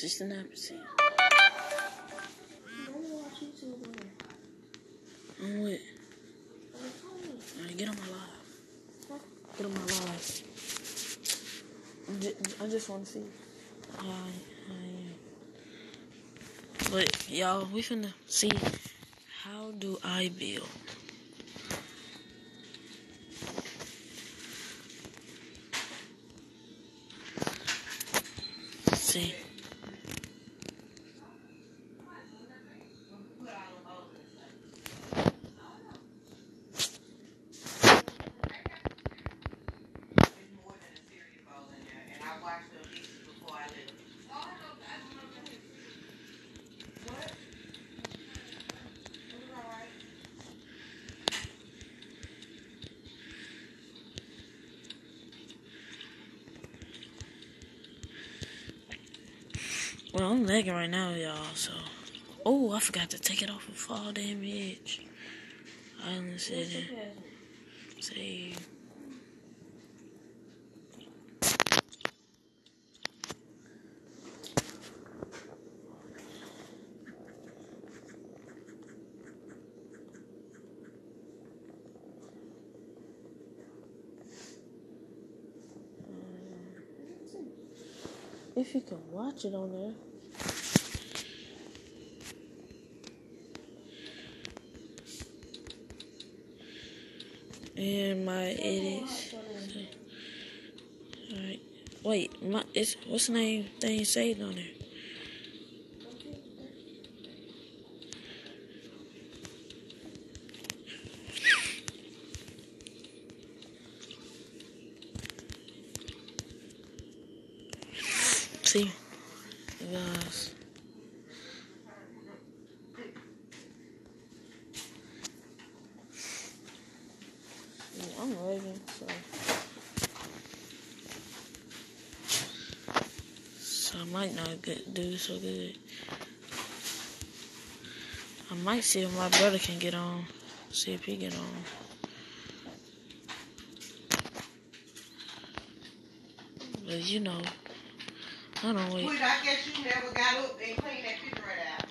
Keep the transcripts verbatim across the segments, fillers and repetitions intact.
sixty-nine percent. I'm with. Alright, get on my live. Get on my live. I just want to see. Alright, alright. But, y'all, we finna see how do I build. See. Well, I'm lagging right now, y'all, so... Oh, I forgot to take it off of fall damage. Island City. Save. If you can watch it on there. And my edits. Alright. Wait, my it's what's the name thing saved on there? See, guys. I'm lagging, so. So I might not get, do so good. I might see if my brother can get on. See if he get on. But you know, I don't wait. Wait, I guess you never got up and cleaned that picture right out.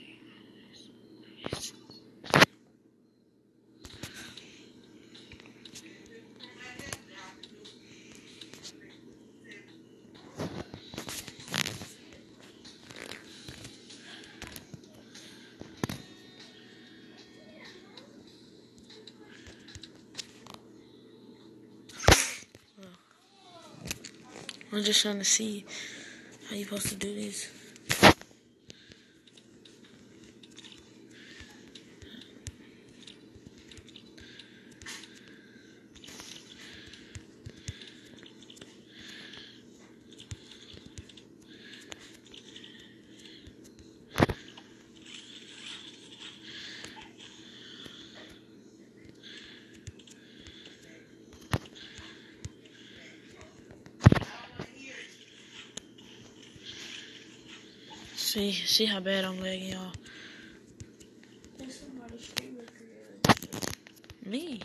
I'm just trying to see how you supposed to do this. See, see how bad I'm lagging, y'all. Me.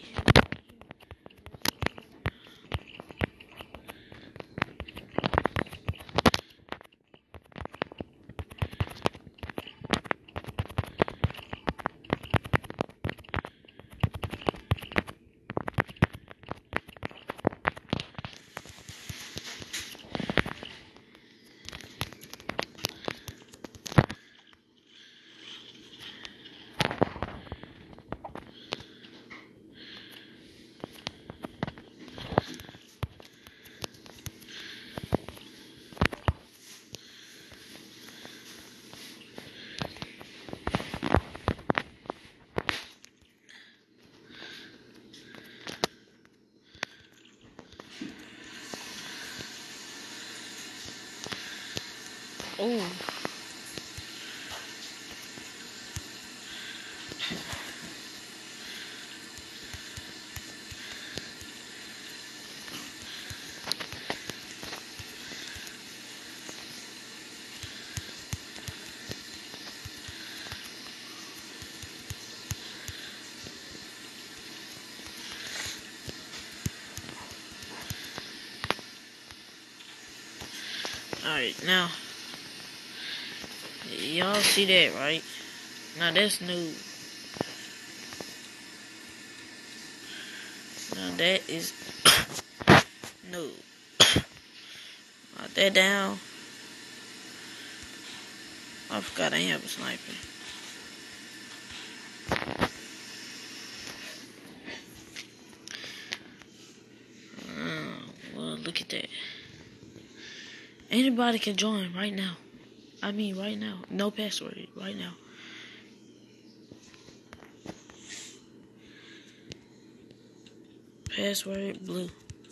Oh. Alright, now Y'all see that, right? Now that's new. Now that is new. Knock that down. I forgot I ain't have a sniper. Uh, well, look at that. Anybody can join right now. I mean, right now. No password. Right now. Password blue.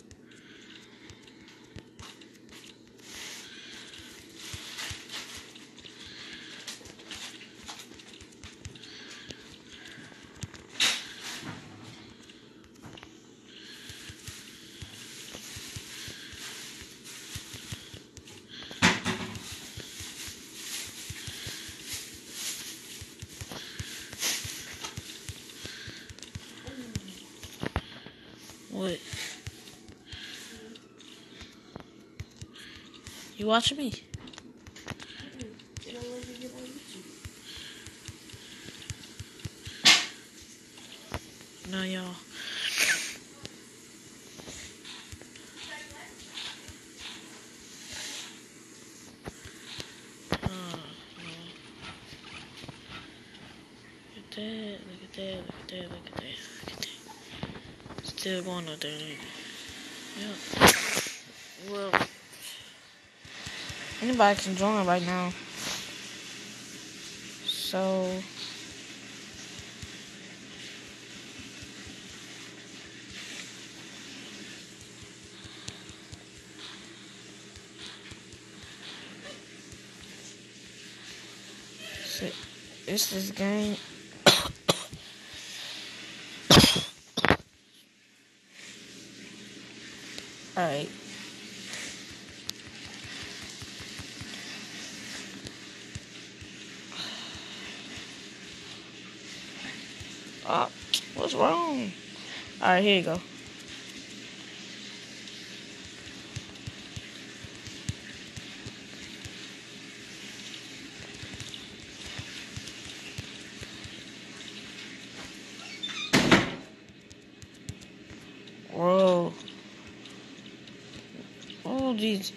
What? You watching me? No, y'all. Uh, look at that, look at that, look at that, look at that, look at that. Still going up there. Yep. Well, anybody can join right now. So, so it's this game. Alright. Oh, what's wrong? Alright, here you go. Whoa. Oh, these.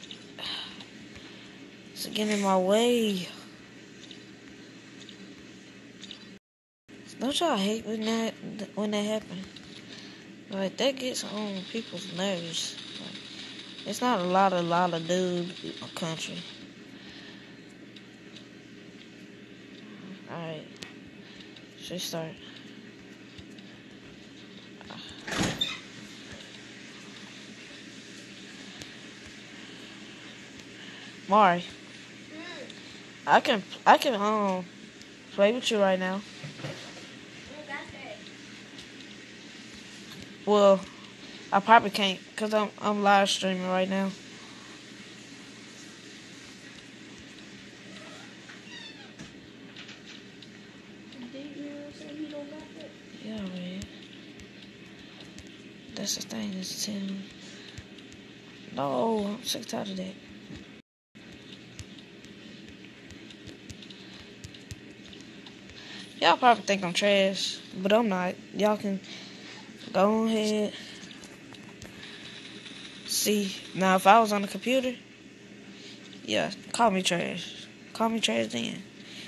It's getting in my way. Don't y'all hate when that when that happens? Like, that gets on people's nerves. Like, it's not a lot of lot of dude country. Alright. Should start. Mari, I can I can um play with you right now. Well, I probably can't cause I'm I'm live streaming right now. Yeah, man. That's the thing. It's ten. No, I'm sick and tired of that. Y'all probably think I'm trash, but I'm not. Y'all can go ahead. See, now if I was on the computer, yeah, call me trash. Call me trash then.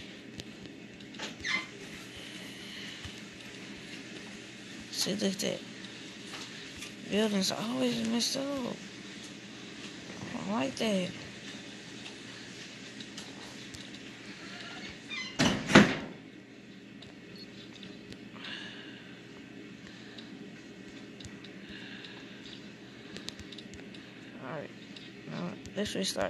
See, look at that. Buildings always messed up. I don't like that. Alright, now let's restart.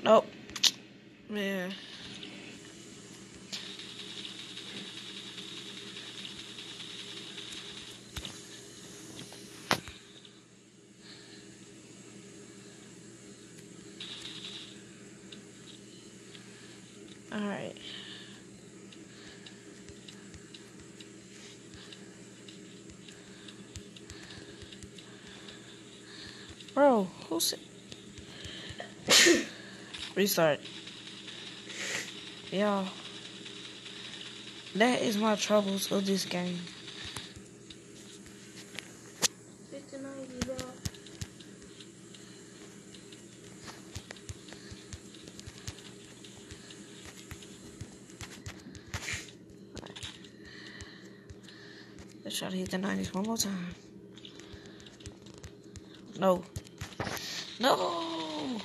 Oh, man. Alright. Bro, who's it? Restart. Y'all. That is my troubles of this game. fifty ninety, bro. Let's try to hit the nineties one more time. No. No!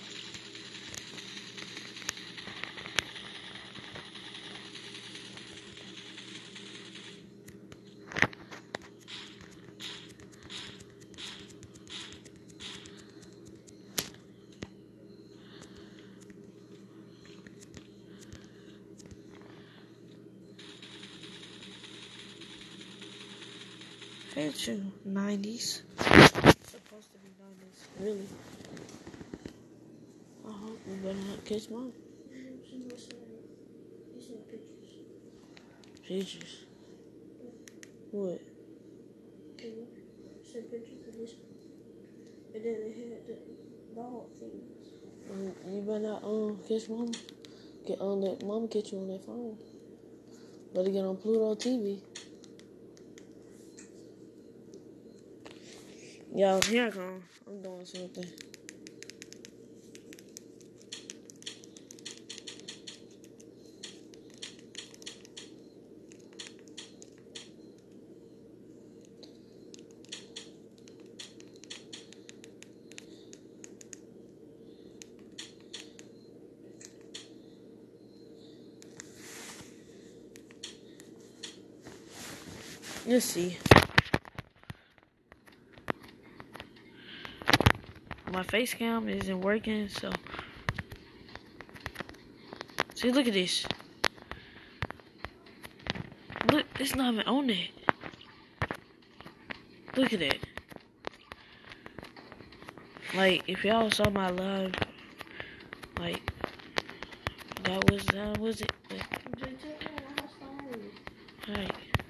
Hate you, nineties. Supposed to be nineties, really. I hope you better not catch mine. You seen pictures. Pictures. What? You seen pictures of this. And then they had the dog things. Um, you better not um catch mama. Get on that mama catch you on that phone. Better get on Pluto T V. Yo, here I come. I'm doing something. Let's see. My face cam isn't working, so. See, look at this. Look, it's not even on it. Look at that. Like, if y'all saw my live, like, that was, that was it. Alright.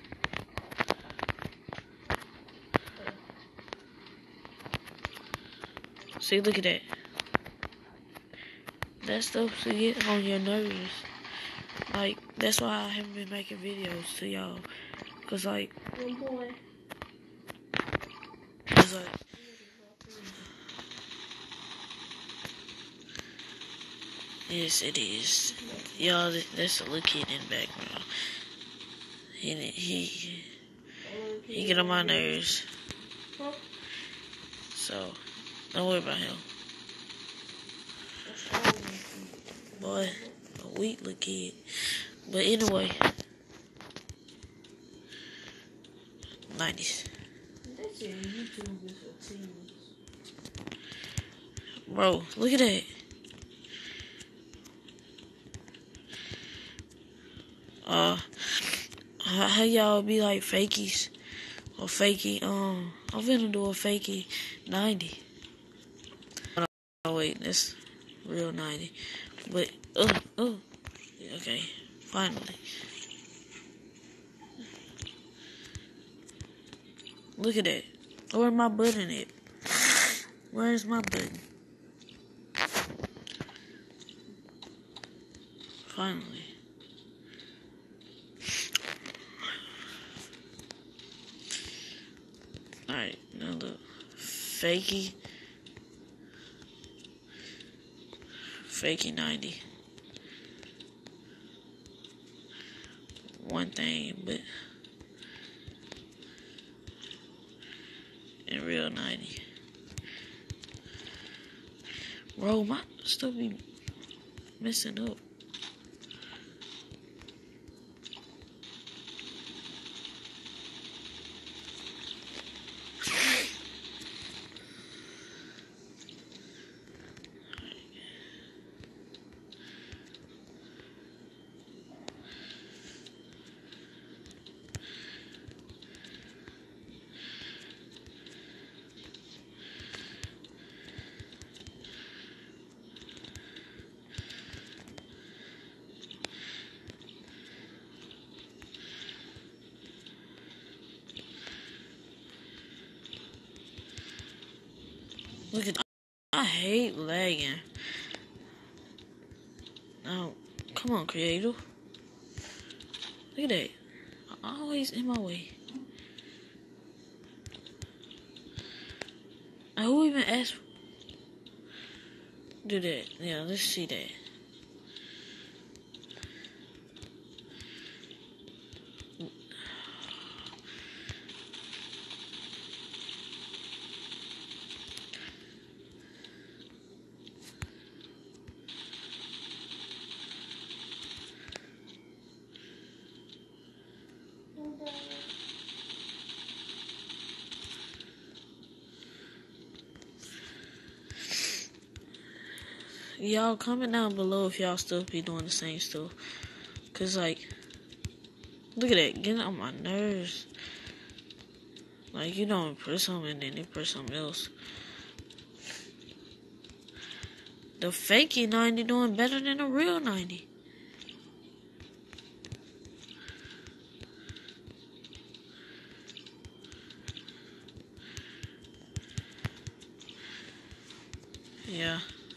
See, look at that. That stuff to get on your nerves. Like, that's why I haven't been making videos to y'all. Cause, like, One boy. cause, like, yes, it is. Y'all, that's a little kid in the background. He, he, he get on my nerves. So, don't worry about him. Boy, a weak little kid. But anyway, nineties. They said YouTube is for teens. Bro, look at that. Uh, how, how y'all be like fakies or fakey? Um, I'm finna do a fakey ninety. Oh wait, that's real ninety. But oh oh, okay, finally. Look at that. Where's my button at? Where's my button? Finally. Alright, now look. Fakey. Fakey ninety. One thing, but in real ninety. Bro, my stuff be messing up. Look at, I hate lagging. Now, come on, creator. Look at that. I'm always in my way. Now, who even asked? Do that. Yeah, let's see that. Y'all comment down below if y'all still be doing the same stuff. Cause like, look at that, getting on my nerves. Like, you don't press something and then they press something else. The fakey ninety doing better than the real ninety. Yeah.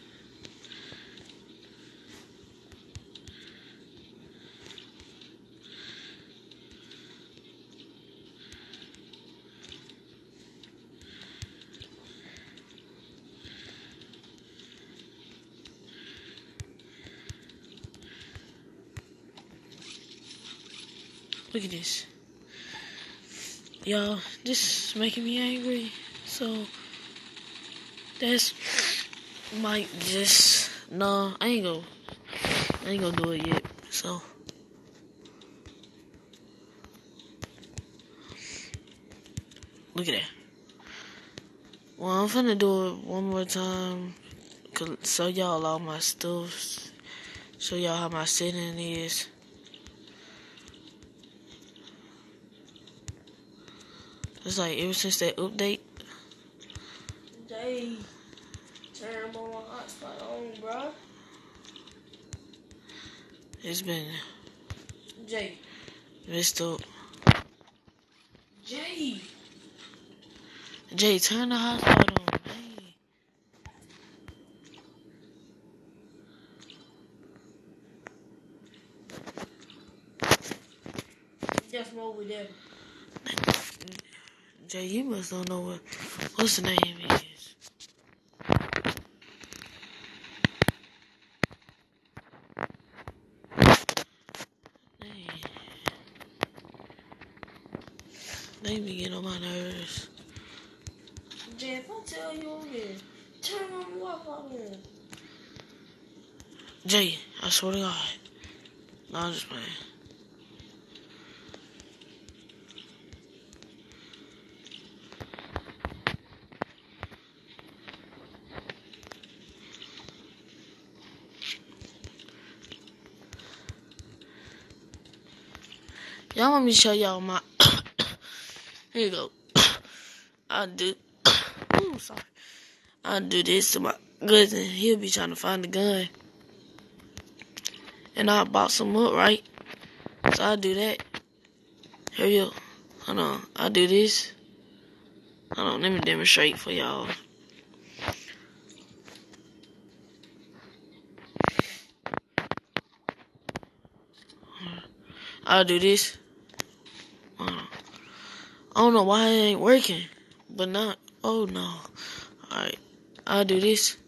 Look at this. Y'all, this is making me angry. So, that's might just, no, I ain't gonna, I ain't gonna do it yet. So, look at that. Well, I'm finna do it one more time. Show y'all all my stuff. Show y'all how my setting is. It's like ever since that update. Jay, turn my hotspot on, bro. It's been Jay. messed up. Jay. Jay, turn the hotspot on. Hey. Just over there. Jay, you must don't know what what's the name is. Dang. They be getting on my nerves. Jay, if I tell you on here, turn on the Wi-Fi on. Jay, I swear to God. No, I'm just playing. Y'all want me to show y'all my... Here you go. I do... Ooh, sorry. I do this to my cousin. He'll be trying to find the gun. And I box him up, right? So I do that. Here you go. Hold on. I do this. Hold on. Let me demonstrate for y'all. I'll do this. Hold on. I don't know why it ain't working. But not. Oh no. Alright. I'll do this.